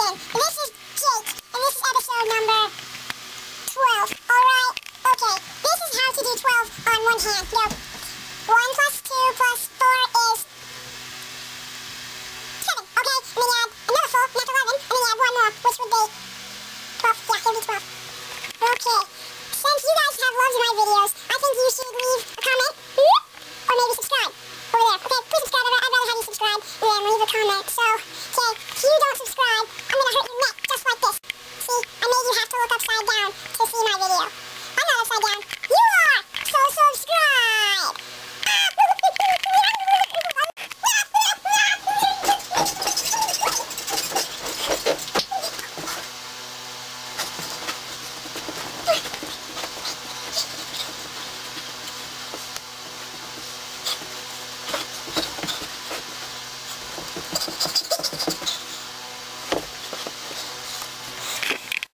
in. This is Jake, and this is episode number 12. Alright, okay. This is how to do 12 on one hand. 1 plus 2 plus